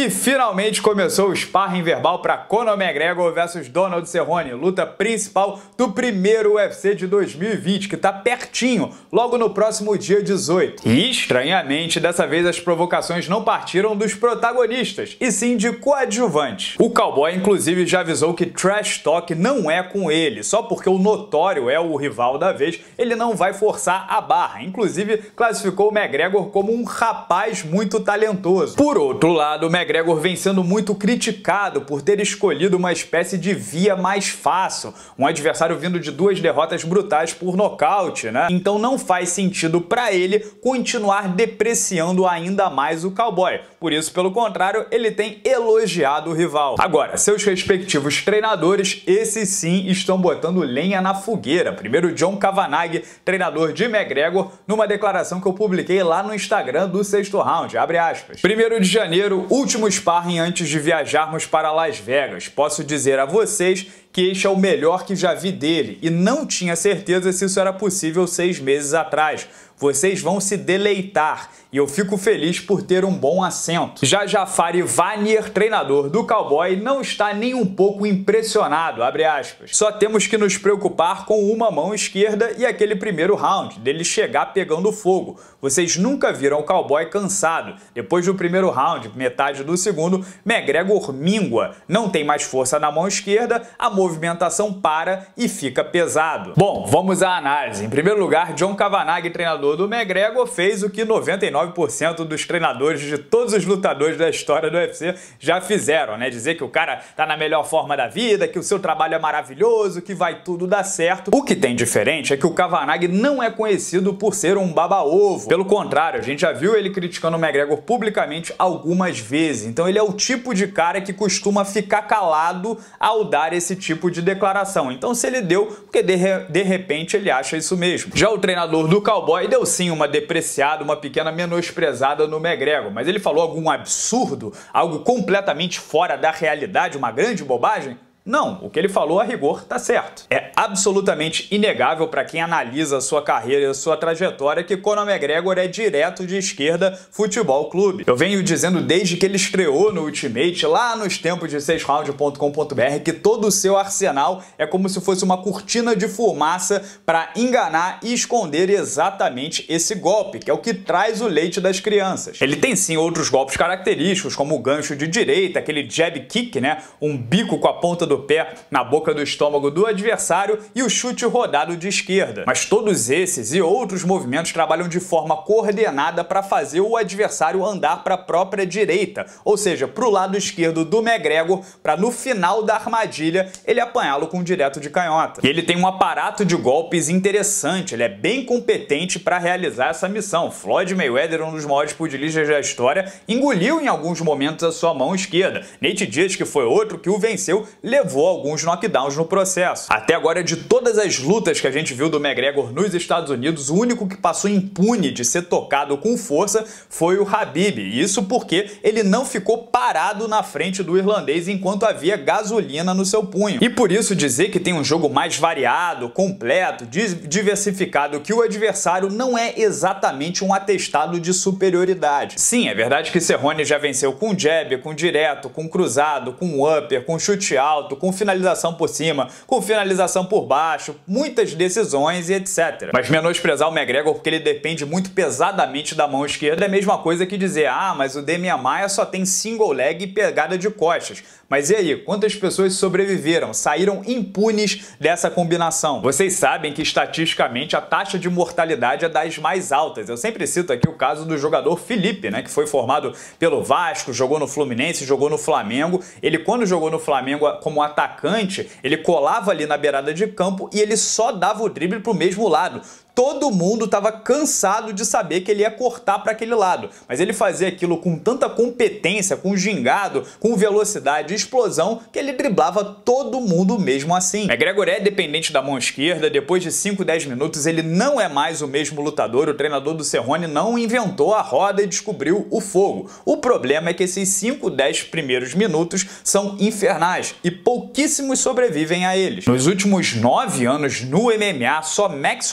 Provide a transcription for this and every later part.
E finalmente começou o sparring verbal para Conor McGregor versus Donald Cerrone, luta principal do primeiro UFC de 2020, que tá pertinho, logo no próximo dia 18. E estranhamente, dessa vez as provocações não partiram dos protagonistas, e sim de coadjuvantes. O cowboy inclusive já avisou que trash talk não é com ele, só porque o notório é o rival da vez, ele não vai forçar a barra. Inclusive classificou o McGregor como um rapaz muito talentoso. Por outro lado, o McGregor vem sendo muito criticado por ter escolhido uma espécie de via mais fácil, um adversário vindo de 2 derrotas brutais por nocaute, né? Então não faz sentido para ele continuar depreciando ainda mais o cowboy. Por isso, pelo contrário, ele tem elogiado o rival. Agora, seus respectivos treinadores, esses sim estão botando lenha na fogueira. Primeiro, John Kavanagh, treinador de McGregor, numa declaração que eu publiquei lá no Instagram do Sexto Round, abre aspas. 1º de janeiro, último sparring antes de viajarmos para Las Vegas. Posso dizer a vocês que este é o melhor que já vi dele e não tinha certeza se isso era possível 6 meses atrás. Vocês vão se deleitar e eu fico feliz por ter um bom assento. Já Jafari Vanir, treinador do cowboy, não está nem um pouco impressionado, abre aspas. Só temos que nos preocupar com uma mão esquerda e aquele primeiro round, dele chegar pegando fogo. Vocês nunca viram o cowboy cansado. Depois do primeiro round, metade do segundo, McGregor mingua. Não tem mais força na mão esquerda, a movimentação para e fica pesado. Bom, vamos à análise. Em primeiro lugar, John Kavanagh, treinador do McGregor, fez o que 99% dos treinadores de todos os lutadores da história do UFC já fizeram, né? Dizer que o cara tá na melhor forma da vida, que o seu trabalho é maravilhoso, que vai tudo dar certo. O que tem diferente é que o Kavanagh não é conhecido por ser um baba-ovo. Pelo contrário, a gente já viu ele criticando o McGregor publicamente algumas vezes. Então ele é o tipo de cara que costuma ficar calado ao dar esse tipo de declaração. Então se ele deu, porque de repente ele acha isso mesmo. Já o treinador do cowboy deu sim uma depreciada, uma pequena menosprezada no McGregor, mas ele falou algum absurdo, algo completamente fora da realidade, uma grande bobagem? Não, o que ele falou a rigor tá certo. É absolutamente inegável para quem analisa a sua carreira e a sua trajetória que Conor McGregor é direto de esquerda Futebol Clube. Eu venho dizendo desde que ele estreou no Ultimate, lá nos tempos de 6round.com.br, que todo o seu arsenal é como se fosse uma cortina de fumaça para enganar e esconder exatamente esse golpe, que é o que traz o leite das crianças. Ele tem sim outros golpes característicos, como o gancho de direita, aquele jab kick, né? Um bico com a ponta do pé na boca do estômago do adversário e o chute rodado de esquerda. Mas todos esses e outros movimentos trabalham de forma coordenada para fazer o adversário andar para a própria direita, ou seja, para o lado esquerdo do McGregor, para no final da armadilha ele apanhá-lo com direto de canhota. E ele tem um aparato de golpes interessante, ele é bem competente para realizar essa missão. Floyd Mayweather, um dos maiores pugilistas da história, engoliu em alguns momentos a sua mão esquerda. Nate Diaz, que foi outro que o venceu, levou alguns knockdowns no processo. Até agora, de todas as lutas que a gente viu do McGregor nos Estados Unidos, o único que passou impune de ser tocado com força foi o Khabib. Isso porque ele não ficou parado na frente do irlandês enquanto havia gasolina no seu punho. E por isso dizer que tem um jogo mais variado, completo, diversificado que o adversário não é exatamente um atestado de superioridade. Sim, é verdade que Cerrone já venceu com jab, com direto, com cruzado, com upper, com chute alto, com finalização por cima, com finalização por baixo, muitas decisões e etc. Mas menosprezar o McGregor porque ele depende muito pesadamente da mão esquerda é a mesma coisa que dizer, ah, mas o Demian Maia só tem single leg e pegada de costas. Mas e aí, quantas pessoas sobreviveram, saíram impunes dessa combinação? Vocês sabem que estatisticamente a taxa de mortalidade é das mais altas. Eu sempre cito aqui o caso do jogador Felipe, né, que foi formado pelo Vasco, jogou no Fluminense, jogou no Flamengo. Ele, quando jogou no Flamengo como atacante, ele colava ali na beirada de campo e ele só dava o drible pro mesmo lado. Todo mundo estava cansado de saber que ele ia cortar para aquele lado, mas ele fazia aquilo com tanta competência, com gingado, com velocidade e explosão, que ele driblava todo mundo mesmo assim. McGregor é dependente da mão esquerda, depois de 5, 10 minutos ele não é mais o mesmo lutador, o treinador do Cerrone não inventou a roda e descobriu o fogo. O problema é que esses 5, 10 primeiros minutos são infernais e pouquíssimos sobrevivem a eles. Nos últimos 9 anos no MMA, só Max Holloway,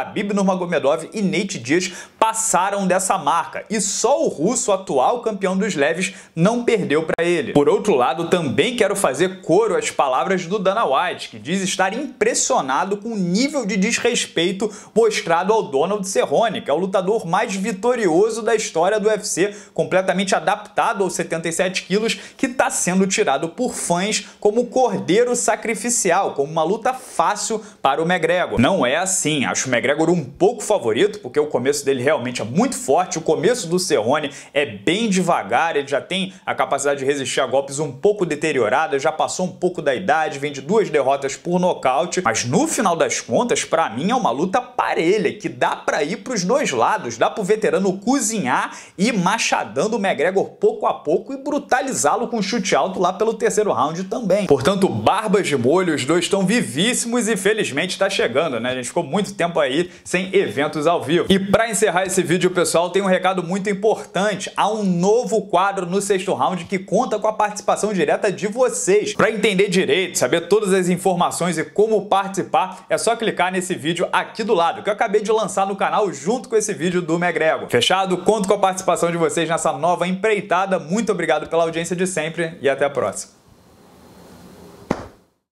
Khabib Nurmagomedov e Nate Diaz passaram dessa marca, e só o russo, atual campeão dos leves, não perdeu para ele. Por outro lado, também quero fazer coro às palavras do Dana White, que diz estar impressionado com o nível de desrespeito mostrado ao Donald Cerrone, que é o lutador mais vitorioso da história do UFC, completamente adaptado aos 77 quilos, que está sendo tirado por fãs como cordeiro sacrificial, como uma luta fácil para o McGregor. Não é assim, acho o McGregor um pouco favorito, porque o começo dele realmente é muito forte, o começo do Cerrone é bem devagar, ele já tem a capacidade de resistir a golpes um pouco deteriorada, já passou um pouco da idade, vem de 2 derrotas por nocaute, mas no final das contas, para mim é uma luta parelha, que dá para ir para os dois lados, dá para o veterano cozinhar e ir machadando o McGregor pouco a pouco e brutalizá-lo com chute alto lá pelo terceiro round também. Portanto, barbas de molho, os dois estão vivíssimos e felizmente está chegando, né? A gente ficou muito tempo aí sem eventos ao vivo. E para encerrar esse vídeo, pessoal, tem um recado muito importante. Há um novo quadro no sexto round que conta com a participação direta de vocês. Para entender direito, saber todas as informações e como participar, é só clicar nesse vídeo aqui do lado, que eu acabei de lançar no canal junto com esse vídeo do McGregor. Fechado? Conto com a participação de vocês nessa nova empreitada. Muito obrigado pela audiência de sempre e até a próxima.